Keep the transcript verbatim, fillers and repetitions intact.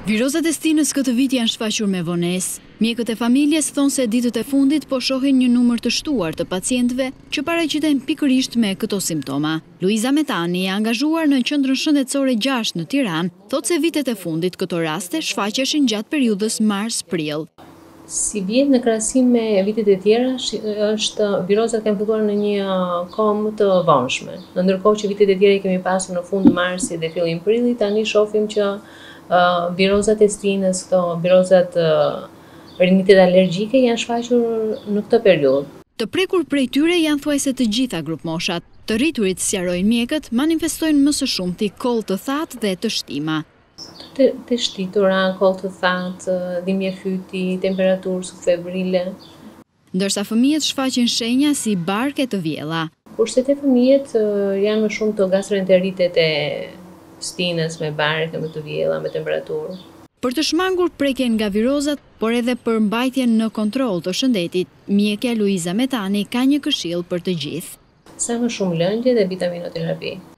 Virozat e stinës këtë vit janë shfaqur me vonesë. Mjekët e familjes thonë se ditët e fundit po shohin një numër të shtuar të pacientëve që paraqiten pikërisht me këto simptoma. Luiza Metani, e angazhuar në qendrën shëndetësore gjashtë në Tiranë, thotë se vitet e fundit këto raste shfaqeshin gjatë periudhës mars-prill. Si vjet në krahasim me vitet e tjera, është virozat kanë filluar në një kohë më të vonshme. Ndërkohë që vitet e tjera i kemi pasur në fund marsit dhe fillim prillit, tani shohim që uh, virozat e stinës, këto virozat uh, rinitet alergjike janë shfaqur në këtë periudhë. Të prekur prej tyre janë thuajse të gjitha grupmoshat. Të rriturit, sqarojnë mjekët, manifestojnë më së shumti koll të thatë dhe të shtima. Të, të shtitura, koll të thatë, dhimbje fyti, temperaturë subfebrile. Ndërsa fëmijët shfaqin shenja si barke të vjella. Kurse te fëmijët janë më shumë të gastroenteritet e stinës me barke më të vjella, me temperaturë. Për të shmangur prekjen nga virozat, por edhe për mbajtjen në kontroll të shëndetit, mjekja Luiza Metani ka një këshill për të gjithë. Sa më shumë lëndje dhe vitaminoterapi.